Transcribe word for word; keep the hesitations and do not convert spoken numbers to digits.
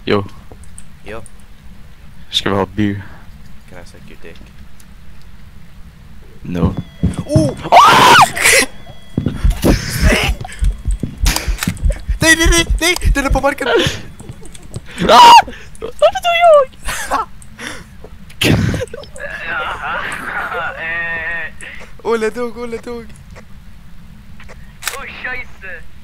Jo. Jo. Ska vi ha beer? Can I suck your dick? No. Oh! Nej, nej, nej, nej! Den är på marken! Ah! Varför tog jag? Olle dog, Olle dog! Oh, scheisse!